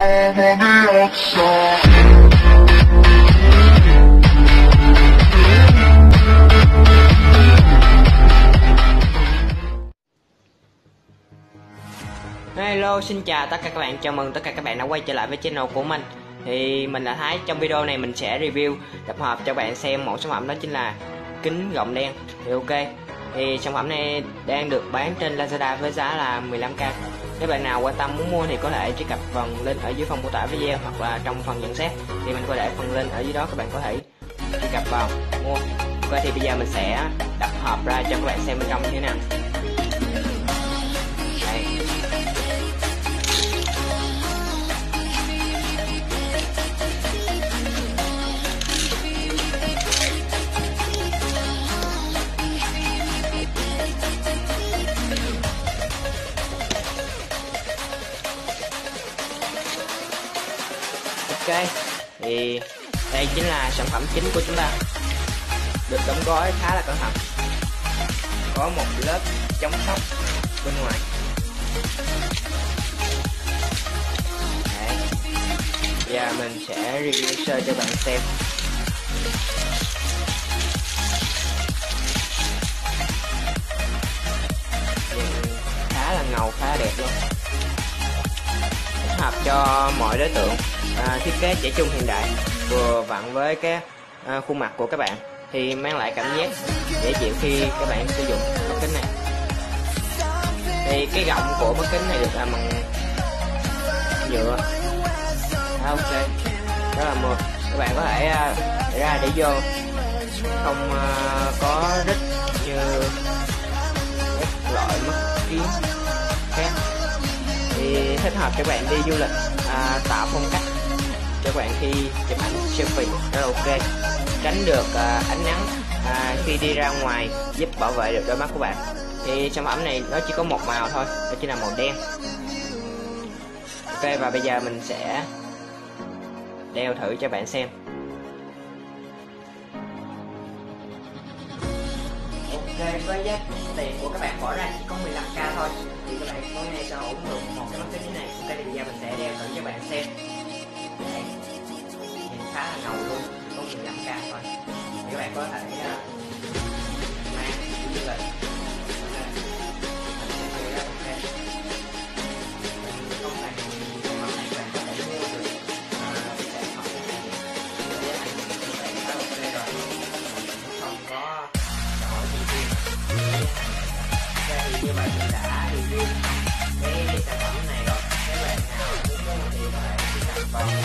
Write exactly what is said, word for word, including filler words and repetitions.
Hello, xin chào tất cả các bạn, chào mừng tất cả các bạn đã quay trở lại với channel của mình. Thì mình là Thái. Trong video này mình sẽ review tập hợp cho bạn xem một sản phẩm, đó chính là kính gọng đen. Thì ok, thì sản phẩm này đang được bán trên Lazada với giá là mười lăm k. Nếu bạn nào quan tâm muốn mua thì có thể truy cập vào link ở dưới phần mô tả video hoặc là trong phần nhận xét, thì mình có để phần link ở dưới đó, các bạn có thể truy cập vào mua. Ok, thì bây giờ mình sẽ đập hộp ra cho các bạn xem bên trong như thế nào. Đây. Ok, thì đây chính là sản phẩm chính của chúng ta, được đóng gói khá là cẩn thận, có một lớp chống sốc bên ngoài. Đấy. Giờ mình sẽ review sơ cho bạn xem. Nhìn khá là ngầu, khá là đẹp luôn, hợp cho mọi đối tượng. À, thiết kế trẻ trung hiện đại vừa vặn với cái à, khuôn mặt của các bạn, thì mang lại cảm giác dễ chịu khi các bạn sử dụng mắt kính này. Thì cái gọng của mắt kính này được làm bằng nhựa. À, ok, rất là mượt, các bạn có thể à, để ra để vô, không à, có rít như các loại mắt kiến khác. Thì thích hợp cho bạn đi du lịch, à, tạo phong cách cho bạn khi chụp ảnh selfie rất là ok, tránh được à, ánh nắng à, khi đi ra ngoài, giúp bảo vệ được đôi mắt của bạn. Thì sản phẩm này nó chỉ có một màu thôi, đó chính là màu đen. Ok, và bây giờ mình sẽ đeo thử cho bạn xem. Ok, với giá tiền của các bạn bỏ ra chỉ có mười lăm k thôi, thì các bạn có thể sở hữu được một cái mắt kính như này. Ok, thì bây giờ mình sẽ đeo thử cho bạn xem. Đây, nhìn khá là ngầu luôn, có mười lăm k thôi, thì các bạn có thể uh, mang đi du lịch. Như vậy mình đã review cái sản phẩm này rồi. Các bạn nào muốn mua thì có thể truy cập vào